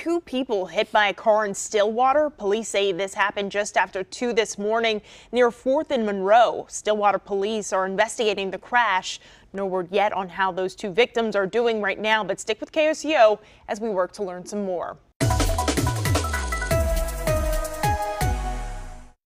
two people hit by a car in Stillwater. Police say this happened just after 2 this morning near 4th and Monroe. Stillwater police are investigating the crash. No word yet on how those two victims are doing right now, but stick with KOCO as we work to learn some more.